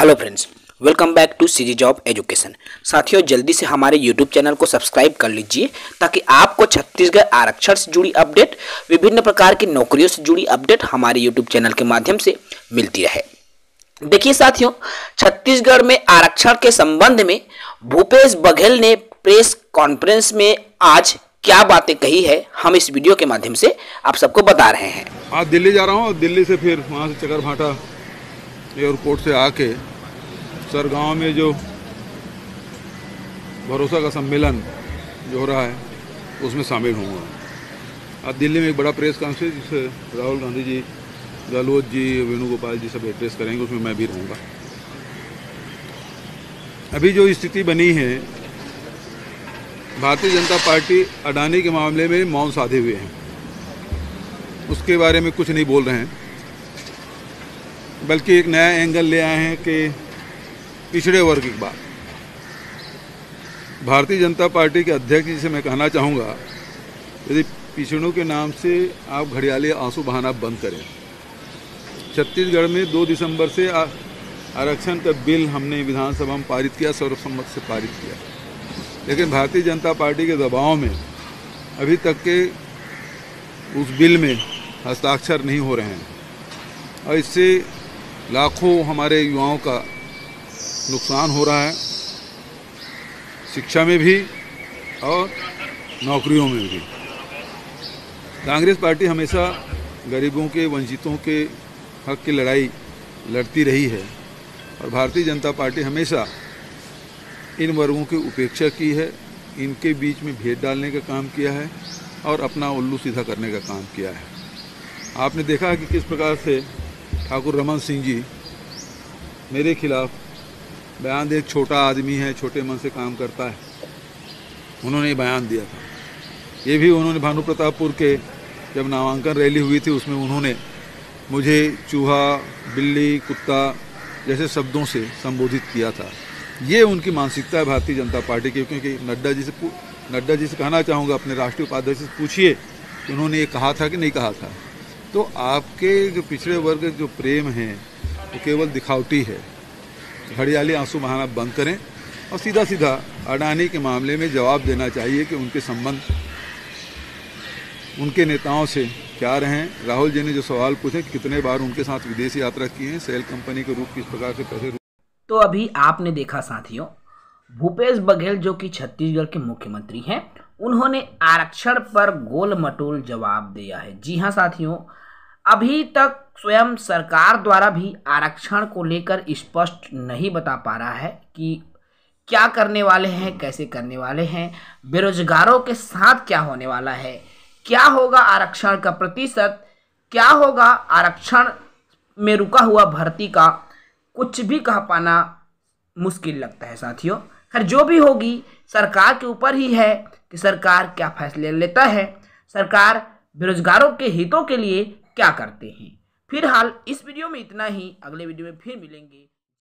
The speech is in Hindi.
Hello friends, welcome back to CG job education. साथियों, जल्दी से हमारे यूट्यूब चैनल को सब्सक्राइब कर लीजिए ताकि आपको छत्तीसगढ़ आरक्षण से जुड़ी अपडेट, विभिन्न प्रकार की नौकरियों से जुड़ी अपडेट हमारे यूट्यूब चैनल के माध्यम से मिलती रहे। देखिए साथियों, छत्तीसगढ़ में आरक्षण के संबंध में भूपेश बघेल ने प्रेस कॉन्फ्रेंस में आज क्या बातें कही है, हम इस वीडियो के माध्यम से आप सबको बता रहे हैं। आज दिल्ली जा रहा हूँ और दिल्ली से फिर वहाँ से चकरभाटा एयरपोर्ट से आके सरगांव में जो भरोसा का सम्मेलन जो हो रहा है उसमें शामिल होऊंगा। आज दिल्ली में एक बड़ा प्रेस कॉन्फ्रेंस जिसे राहुल गांधी जी, गहलोत जी, वेणुगोपाल जी सब एड्रेस करेंगे, उसमें मैं भी रहूँगा। अभी जो स्थिति बनी है, भारतीय जनता पार्टी अडानी के मामले में मौन साधे हुए हैं, उसके बारे में कुछ नहीं बोल रहे हैं, बल्कि एक नया एंगल ले आए हैं कि पिछड़े वर्ग की बात। भारतीय जनता पार्टी के अध्यक्ष जी से मैं कहना चाहूँगा, यदि पिछड़ों के नाम से आप घड़ियाली आंसू बहाना बंद करें। छत्तीसगढ़ में 2 दिसंबर से आरक्षण का बिल हमने विधानसभा में पारित किया, सर्वसम्मत से पारित किया, लेकिन भारतीय जनता पार्टी के दबाव में अभी तक के उस बिल में हस्ताक्षर नहीं हो रहे हैं और इससे लाखों हमारे युवाओं का नुकसान हो रहा है, शिक्षा में भी और नौकरियों में भी। कांग्रेस पार्टी हमेशा गरीबों के, वंचितों के हक की लड़ाई लड़ती रही है और भारतीय जनता पार्टी हमेशा इन वर्गों की उपेक्षा की है, इनके बीच में भेद डालने का काम किया है और अपना उल्लू सीधा करने का काम किया है। आपने देखा कि किस प्रकार से ठाकुर रमन सिंह जी मेरे खिलाफ बयान दे, एक छोटा आदमी है, छोटे मन से काम करता है, उन्होंने बयान दिया था। ये भी उन्होंने भानु प्रतापपुर के जब नामांकन रैली हुई थी उसमें उन्होंने मुझे चूहा, बिल्ली, कुत्ता जैसे शब्दों से संबोधित किया था। ये उनकी मानसिकता है भारतीय जनता पार्टी की। क्योंकि नड्डा जी से कहना चाहूँगा, अपने राष्ट्रीय उपाध्यक्ष से पूछिए कि उन्होंने ये कहा था कि नहीं कहा था। तो आपके जो पिछड़े वर्ग जो प्रेम है वो केवल दिखावटी है। घड़ियाली आंसू बहाना बंद करें और सीधा सीधा अडानी के मामले में जवाब देना चाहिए कि उनके संबंध उनके नेताओं से क्या रहे। राहुल जी ने जो सवाल पूछे कि कितने बार उनके साथ विदेश यात्रा की है, सेल कंपनी के रूप किस प्रकार से पैसे। तो अभी आपने देखा साथियों, भूपेश बघेल जो कि छत्तीसगढ़ के मुख्यमंत्री हैं, उन्होंने आरक्षण पर गोल मटोल जवाब दिया है। जी हाँ साथियों, अभी तक स्वयं सरकार द्वारा भी आरक्षण को लेकर स्पष्ट नहीं बता पा रहा है कि क्या करने वाले हैं, कैसे करने वाले हैं, बेरोजगारों के साथ क्या होने वाला है, क्या होगा आरक्षण का प्रतिशत, क्या होगा आरक्षण में रुका हुआ भर्ती का, कुछ भी कह पाना मुश्किल लगता है साथियों। खैर, जो भी होगी सरकार के ऊपर ही है कि सरकार क्या फैसले लेता है, सरकार बेरोजगारों के हितों के लिए क्या करते हैं। फिलहाल इस वीडियो में इतना ही, अगले वीडियो में फिर मिलेंगे।